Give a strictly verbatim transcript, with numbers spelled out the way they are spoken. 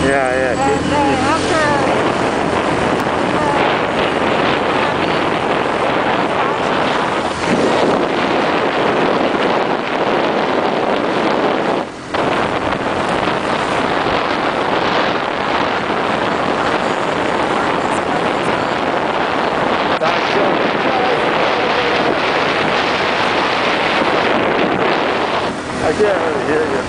Yeah, yeah. And then after I can't really hear you.